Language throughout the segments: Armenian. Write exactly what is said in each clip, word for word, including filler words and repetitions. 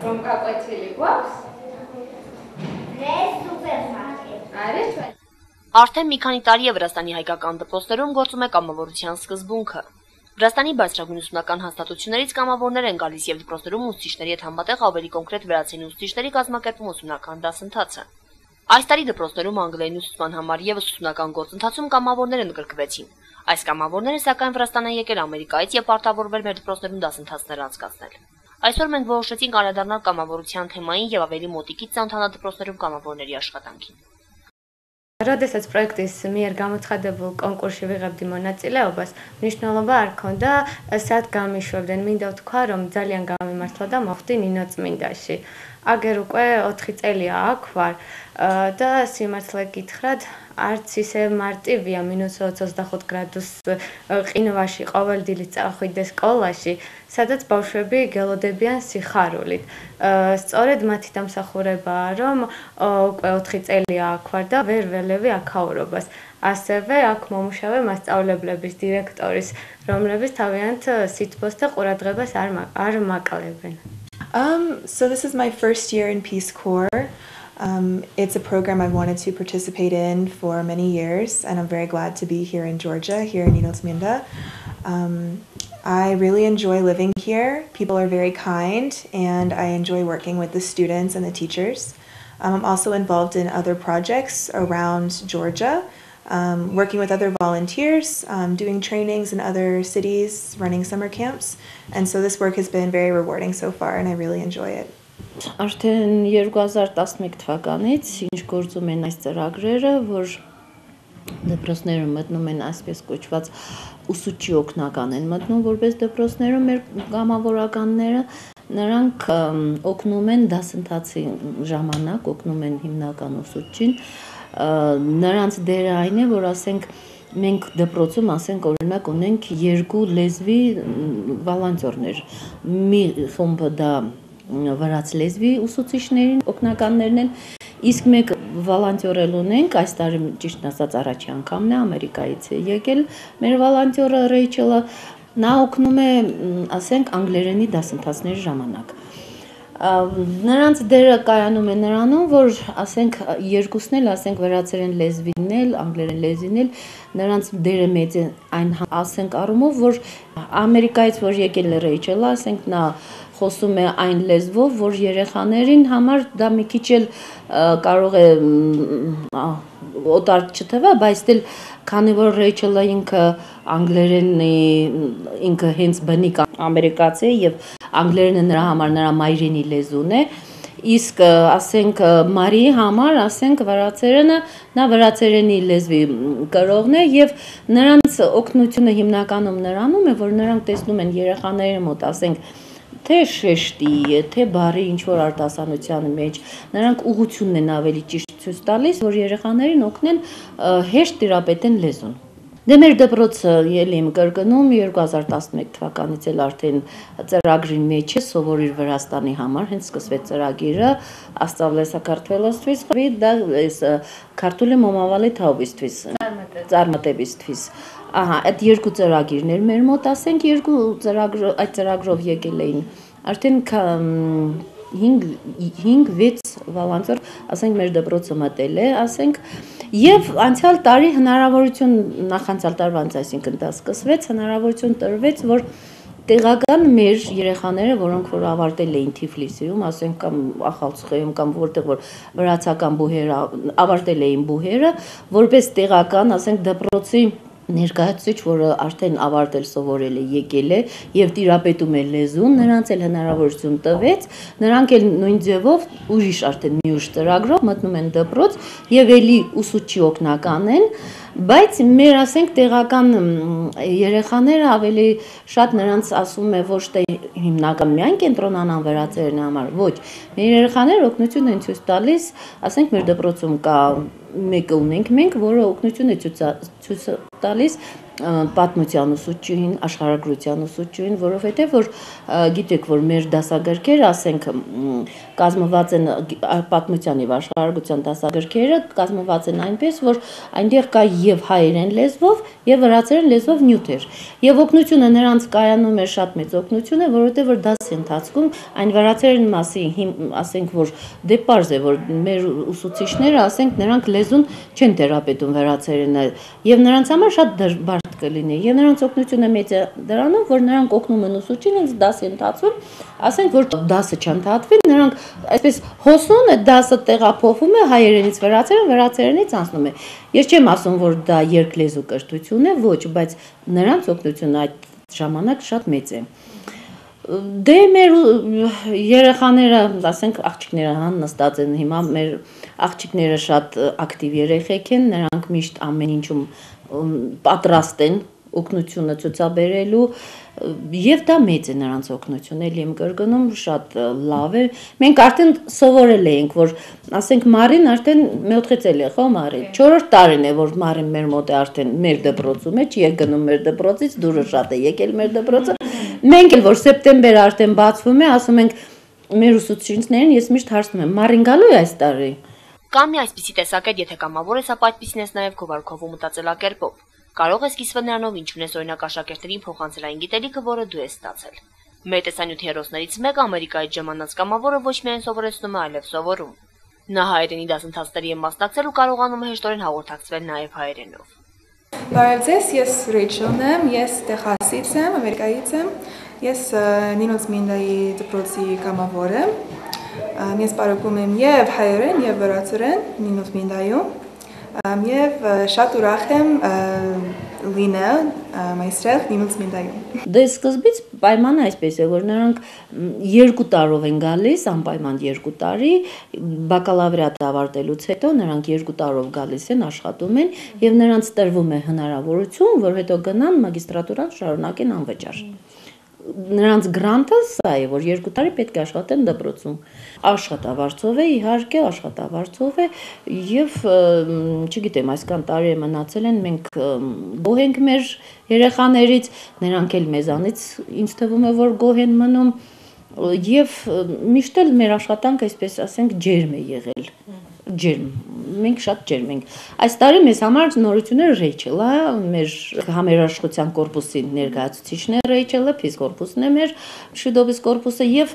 რომ გაკვეთილი გვაქვს? დღეს სუპერმარკეტ. Არის ჩვენ. Արդեն մի քանի տարի է Վրաստանի հայկական դպրոցներում գործում է կամավորության սկզբունքը։ Վրաստանի բարձրագույն ուսումնական հաստատություններից կամավորներ են գալիս եւ դպրոցներում ուսուցիչների հետ համատեղ ավելի կոնկրետ վերացին ուսուցիչների կազմակերպում ուսումնական դասընթացը։ Այս տարի դպրոցներում անգլերենի ուսուցման համար եւս ուսումնական գործընթացում կամավորներ ընդգրկվեցին։ Այս կամավորները սակայն Վրաստան են եկել Ամերիկայից եւ պարտավորվել մեր դպրոցներում дасընթացներ անցկացնել։ Այսօր մենք որոշեցինք անդրադառնալ կամավորության թեմային եւ ավելի մոտիկից ծանոթանալ դպրոցներում կամավորների աշխատանքին։ Როდესაც პროექტის მიერ გამოცხადებულ კონკურსში ვიღებდი მონაწილეობას, მნიშვნელობა არ ქონდა, სად გამიშვებდნენ, მინდა ვთქვა, რომ ძალიან გამიმართლა და მოხვდი ნინო წმინდაში. აგერ უკვე ოთხი წელია აქ ვარ და სიმართლე გითხრათ, არც ისე მარტივია მინუს ოცდახუთ გრადუს ყინვაში ყოველდღე წახვიდე სკოლაში, სადაც ბავშვები გელოდებიან სიხარულით. სწორედ მათი დამსახურებაა, რომ უკვე ოთხი წელია აქ ვარ და ვერ ველევი აქაურობას. ასევე აქ მომუშავე მასწავლებლების დირექტორის, რომლებიც თავიანთ სითბოს და ყურადღებას არ არ მაკლებენ. Um, so this is my first year in Peace Corps. Um, it's a program I've wanted to participate in for many years, and I'm very glad to be here in Georgia, here in Nino Tsminda. Um, I really enjoy living here. People are very kind, and I enjoy working with the students and the teachers. Um, I'm also involved in other projects around Georgia, um, working with other volunteers, um, doing trainings in other cities, running summer camps. And so this work has been very rewarding so far, and I really enjoy it. Արդեն երկու հազար տասնմեկ թվականից ինչ գործում են այս ծրագրերը, որ դպրոցներում մտնում են այսպես կոչված ուսուցչի օգնական են մտնում, որպես դպրոցներում մեր կամավորականները, նրանք օգնում են դասընթացի ժամանակ, օգնում են հիմնական ուսուցչին, նրանց դերը այն է, որ ասենք մենք դպրոցում ասենք օրինակ ունենք երկու լեզվի վոլոնտյորներ, մի խումբը դա վրաց լեզվի ուսուցիչներին օգնականներն են, իսկ մեկ վոլոնտյոր ունենք, այս տարի ճիշտ ասած առաջի անգամն է Ամերիկայից է եկել մեր վոլոնտյորը Ռեյչելը, նա օգնում է, ասենք, անգլերենի դասընթացների ժամանակ։ Նրանց դերը կայանում է նրանում, որ ասենք երկուսն էլ, ասենք վրացերեն լեզվին էլ, անգլերեն լեզվին էլ, նրանց դերը մեծ է այն ասենք առումով, որ Ամերիկայից որ եկել է Ռեյչելը, ասենք նա խոսում է այն լեզվով, որ երեխաներին համար դա մի քիչ էլ կարող է օտար չթվա, բայց դել քանի որ Ռեյչելը ինքը անգլերենի ինքը հենց բնիկ ամերիկացի է եւ անգլերենը նրա համար նրա մայրենի լեզուն է, իսկ ասենք Մարիի համար ասենք վրացերենը նա վրացերենի լեզվի կրողն է եւ նրանց օգնությունը հիմնականում նրանում է, որ նրանք տեսնում են երեխաների մոտ, ասենք թե շեշտի, թե բարի ինչ-որ արտասանության մեջ, նրանք ուղղությունն են ավելի ճիշտ ցույց տալիս, որ երեխաներին օգնեն հեշտ տիրապետեն լեզուն։ Դե մեր դպրոցը ելի եմ կրկնում երկու հազար տասնմեկ թվականից էլ արդեն ծրագրի մեջ է սովորիր Վրաստանի համար, հենց սկսվեց ծրագիրը, Աստավլեսակարտվելոստվիս, դա քարտուլի մոմավալի թավիստվիս, ծարմատեբիստվիս։ Ահա, այդ երկու ծրագիրներ մեր մոտ, ասենք երկու ծրագր այդ ծրագրով եկել էին։ Արդեն հինգ վեց վոլոնտյոր, ասենք մեր դպրոցը մտել է, ասենք եւ անցյալ տարի հնարավորություն նախանցյալ տարվանից, այսինքն դա սկսվեց, հնարավորություն տրվեց, որ տեղական մեր երեխաները, որոնք որ ավարտել էին Թիֆլիսիում, ասենք կամ Ախալցխեում կամ որտեղ որ վրացական բուհերը ավարտել էին բուհերը, որպես տեղական, ասենք դպրոցի ներկայացուցիչ, որը արդեն ավարտել սովորել է, եկել է եւ տիրապետում է լեզուն, նրանց էլ հնարավորություն տվեց, նրանք էլ նույն ձևով ուրիշ արդեն մի ուրիշ ծրագրով մտնում են դպրոց եւ էլի ուսուցչի օգնական են, բայց մեր ասենք տեղական երեխաները ավելի շատ նրանց ասում է ոչ թե հիմնական միայն կենտրոնանան վրացերենի համար, ոչ, մեր երեխաները օգնություն են ցույց տալիս, ասենք մեր դպրոցում կա մեկը ունենք մենք, որը օգնություն է ցույց տալիս պատմության ուսուցչուհին, աշխարհագրության ուսուցչուհին, որովհետև որ գիտեք, որ մեր դասագրքերը, ասենք, կազմված են պատմության եւ աշխարհագրության դասագրքերը կազմված են այնպես, որ այնտեղ կա եւ հայերեն լեզվով եւ վրացերեն լեզվով նյութեր։ Եվ օգնությունը նրանց կայանում է շատ մեծ օգնություն է, որովհետև որ դասի ընթացքում այն վրացերեն մասին, ասենք, որ դե պարզ է, որ մեր ուսուցիչները, ասենք, նրանք լեզուն չեն թերապետում վրացերենը եւ նրանց համար շատ բարդ կլինի եւ նրանց օգնությունը մեծ է դրանով, որ նրանք օգնում են ուսուցչին ինձ դասի ընթացքում, ասենք, որ դասը չընդհատվի, նրանք այսպես հոսուն է, դասը տեղափոխվում է հայերենից վրացերեն, վրացերենից անցնում է։ Ես չեմ ասում, որ դա երկլեզու կրթություն է, ոչ, բայց նրանց օգնությունը այդ ժամանակ շատ մեծ է։ Դե մեր երեխաները, ասենք, աղջիկները հան նստած են հիմա, մեր աղջիկները շատ ակտիվ երեխեք են, նրանք միշտ ամեն ինչում պատրաստ են օգնությունը ցուցաբերելու եւ դա մեծ է նրանց օգնությունը, էլի եմ կրկնում, շատ լավ է։ Մենք արդեն սովորել ենք, որ ասենք Մարին արդեն մյոթխեցել է, ხო Մարին։ չորրորդ տարին է, որ Մարին մեր մոտ է արդեն մեր դպրոցում է, չի եկնում մեր դպրոցից, դուրը շատ է եկել մեր դպրոցը։ Մենք էլ որ սեպտեմբեր արդեն բացվում է, ասում ենք մեր ուսուցիչներին, ես միշտ հարցնում եմ, Մարին գալու է այս տարի։ Կամ մի այսպիսի տեսակետ, եթե կամավոր ես, ապա այդպիսին ես նաև քո վարքով ու մտածելակերպով։ Կարող ես կիսվել նրանով, ինչ ունես օրինակ աշակերտներին փոխանցել այն գիտելիքը, որը դու ես ստացել։ Մեր տեսանյութի հերոսներից մեկը Ամերիկայից ժամանած կամավորը ոչ միայն սովորեցնում է, այլև սովորում։ Նա հայերենի դասընթացների է մասնակցել ու կարողանում է հեշտորեն հաղորդակցվել նաև հայերենով։ Բարև ձեզ, ես Ռեյչելն եմ, ես Տեխասից եմ, Ամերիկայից եմ, ես Նինոց Մինդայի դպրոցի կամավոր եմ, ես պարապում եմ և հայերեն, և վրացերեն Նինոց Մինդայում, և շատ ուրախ եմ լինել այստեղ Նինոց Մինդայում։ Դե սկզբից պայմանը այսպես է, որ նրանք երկու տարով են գալիս, անպայման երկու տարի, բակալավրիատ ավարտելուց հետո նրանք երկու տարով գալիս են, աշխատում են եւ նրանց տրվում է հնարավորություն, որ հետո գնան մագիստրատուրան շարունակեն անվճար։ Նրանց գրանտը սա է, որ երկու տարի պետք է աշխատեն դպրոցում։ Աշխատավարձով է, իհարկե, աշխատավարձով է եւ չգիտեմ, այսքան տարի է մնացել են, մենք գոհ ենք մեր երեխաներից, նրանք էլ մեզանից ինձ թվում է, որ գոհ են մնում եւ միշտ էլ մեր աշխատանքը, այսպես ասենք, ջերմ է եղել։ Ջերմ, մենք շատ ջերմ ենք։ Այս տարի մեզ համար նորությունները Ռեյչելը, մեր համերաշխության կորպուսի ներկայացուցիչն է Ռեյչելը, փիսկորպուսն է մեր շուտոբիս կորպուսը եւ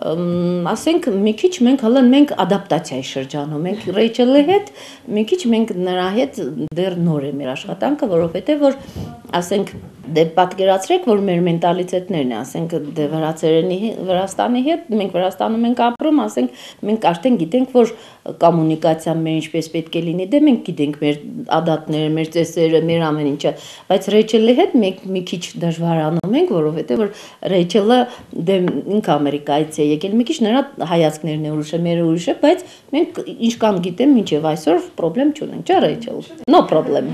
ասենք մի քիչ մենք հələ մենք ադապտացիայի շրջանում ենք Ռեյչելի հետ, մի քիչ մենք նրա հետ դեռ նոր է մեր աշխատանքը, որովհետեւ որ ասենք դե պատկերացրեք, որ մեր մենտալիտետներն է, ասենք դե վրացերենի Վրաստանի հետ, մենք Վրաստանում ենք ապրում, ասենք մենք արդեն գիտենք, որ կոմունիկացիան մեր ինչպես պետք է լինի, դե մենք գիտենք մեր ադատները, մեր ծեսերը, մեր ամեն ինչը, բայց Ռեյչելի հետ մենք մի քիչ դժվարանում ենք, որովհետեւ որ Ռեյչելը դե ինքը Ամերիկայից է եկել, մի քիչ նրա հայացքներն է ուրիշ է, մեր ուրիշ է, բայց մենք ինչքան գիտեմ, մինչև այսօր խնդրեմ չունենք, չէ՞ Ռեյչել։ No problem։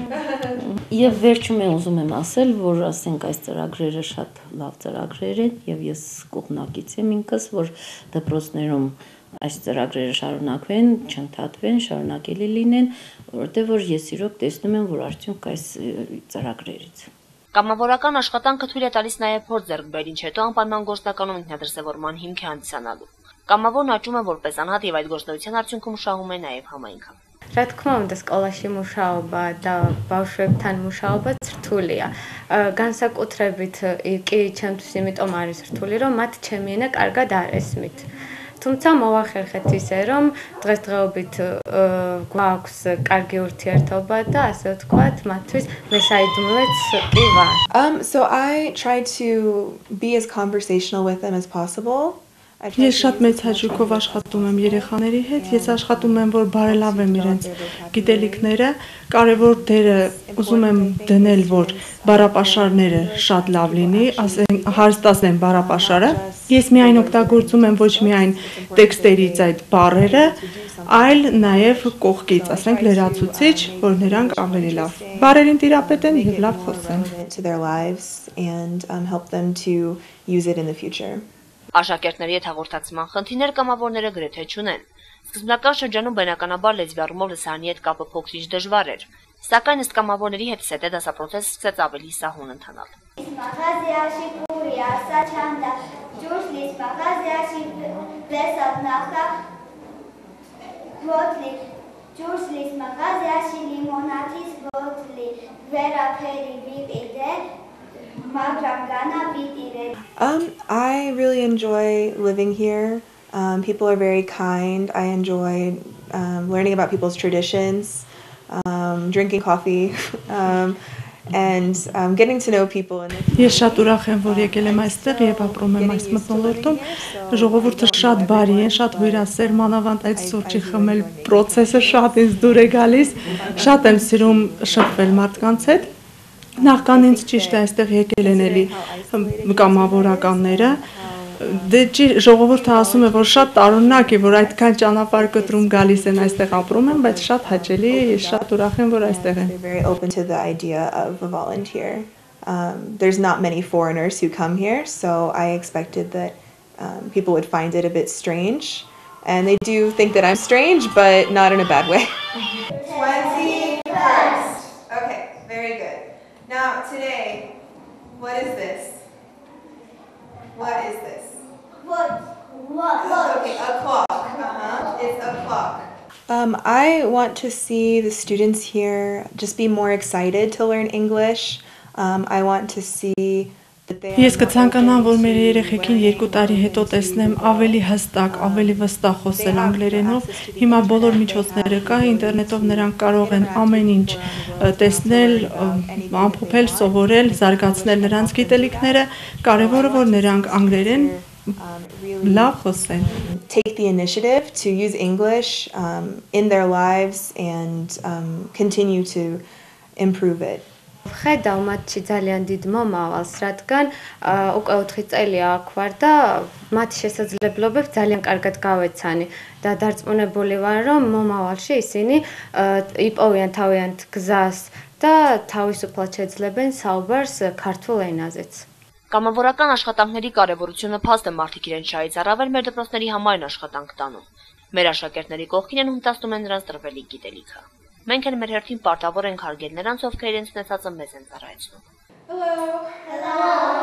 Եվ վերջում եմ ուզում եմ ասել, որ ասենք այս ծրագրերը շատ լավ ծրագրեր են եւ ես կողմնակից եմ ինքս, որ դպրոցներում այս ծրագրերը շարունակվեն, չընդհատվեն, շարունակելի լինեն, որովհետեւ որ ես իրոք տեսնում եմ, որ արդյունք այս ծրագրերից։ Կամավորական աշխատանքը թույլ է տալիս նաև փորձ ձեռք բերել, ինչ հետո անպայման գործնականում ինքնադրսևորման հիմք է հանդիսանալու։ Կամավորն աճում է որպես անհատ եւ այդ գործնության արդյունքում շահում է նաև համայնքը։ Радком да сკოლაში მუშაობა და ბავშვებთან მუშაობა რთულია. განსაკუთრებით კი ჩემთვის იმიტომ არის რთული, რომ მათ ჩემი ენა კარგად არ ესმით. თუმცა მოვახერხეთ ისე, რომ დღესდღეობით გვაქვს კარგი ურთიერთობა და ასე ვთქვათ, მათთვის მე საიდუმლოც კი ვარ. Um so I try to be as conversational with them as possible. Ես շատ մեծ հաճույքով աշխատում եմ երեխաների հետ, ես աշխատում եմ, որ բարելավեմ իրենց գիտելիքները, կարևոր դերը ուզում եմ դնել, որ բառապաշարները շատ լավ լինի, ասենք հարստացնեմ բառապաշարը։ Ես միայն օգտագործում եմ ոչ միայն տեքստերից այդ բառերը, այլ նաև կողքից, ասենք լրացուցիչ, որ նրանք ավելի լավ բառերին տիրապետեն եւ լավ խոսեն։ To their lives and um, help them to use it in the future. Աշակերտների հետ հաղորդակցման խնդիրներ կամավորները գրեթե չունեն։ Սկզբնական շրջանում բնականաբար լեզվի առումով լսարանի հետ կապը փոքրինչ դժվար էր։ Սակայն ըստ կամավորների հետսետե դասապրոցեսը սկսեց ավելի սահուն ընթանալ։ Մաղազիաշի պուրի արսա չանդա, ջուշլիս մաղազիաշի վեսավ նախա, ոտլի, ջուշլիս մաղազիաշի լիմոնատիս ոտլի, վերապերի վիտ իդե, մագրամ գանա վիտ իրե։ Um, I really enjoy living here. Um, people are very kind. I enjoy um, learning about people's traditions, um, drinking coffee, um, and um, getting to know people. Ես շատ ուրախ եմ, որ եկել եմ այստեղ եւ ապրում եմ այս մթնոլորտում։ Ժողովուրդը շատ բարի է, շատ հյուրասեր, մանավանդ այդ սուրճի խմել process-ը շատ ինձ դուր է գալիս։ Շատ եմ սիրում շփվել մարդկանց հետ։ Նախքան ինձ ճիշտ է այստեղ եկել են էլի կամավորականները։ Դե ժողովուրդը ասում է, որ շատ տարօրինակ է, որ այդքան ճանապարհ կտրում գալիս են այստեղ ապրում են, բայց շատ հաճելի է, ես շատ ուրախ եմ, որ այստեղ են։ Very open to the idea of a volunteer. Um, there's not many foreigners who come here, so I expected that um, people would find it a bit strange. And they do think that I'm strange, but not in a bad way. twenty-first. Okay, very good. Now today, what is this? What is this? What? What? Okay, a clock. Uh-huh. It's a clock. Um, I want to see the students here just be more excited to learn English. Um, I want to see that they Ես կցանկանամ, որ մեր երեխեքին երկու տարի հետո տեսնեմ ավելի հստակ, ավելի վստահ խոսել անգլերենով։ Հիմա բոլոր միջոցները կա, ինտերնետով նրանք կարող են ամեն ինչ տեսնել, ամփոփել, սովորել, զարգացնել նրանց գիտելիքները։ Կարևորը որ նրանք անգլերեն լավ խոսեն։ Take the initiative to use English um, in their lives and um, continue to improve it. Ხედავ მათში ძალიან დიდ მომავალს, რადგან უკვე ოთხი წელი აქ ვარ და მათი შესაძლებლობებს ძალიან კარგად გავეცანი და დარწმუნებული ვარ, რომ მომავალში ისინი იპოვიან თავიანთ გზას და თავისუფლად შეძლებენ საუბარს քართულ ენაზეც։ Կամավորական աշխատանքների կարևորությունը փաստ է մարդիկ իրենց շահից առավել մեր դպրոցների համայն աշխատանք տանում։ Մեր աշակերտների կողքին են հմտացնում են նրանց տրվելիք գիտելիքը։ Մենք էլ մեր հերթին պարտավոր ենք հարգել նրանց, ովքեր իրենց ունեցածը մեզ են ծառայեցնում։ Hello. Hello.